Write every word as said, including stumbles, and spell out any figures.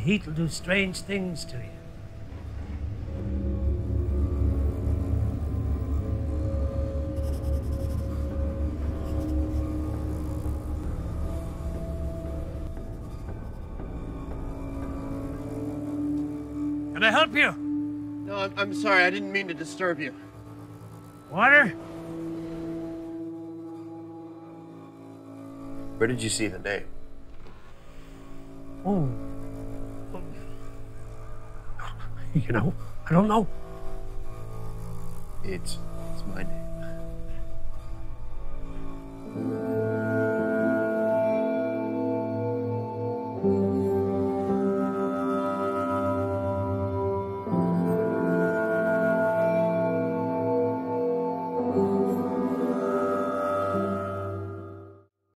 heat will do strange things to you. Can I help you? No, I'm, I'm sorry. I didn't mean to disturb you. Water? Where did you see the name? Oh. You know, I don't know. It's, it's my name.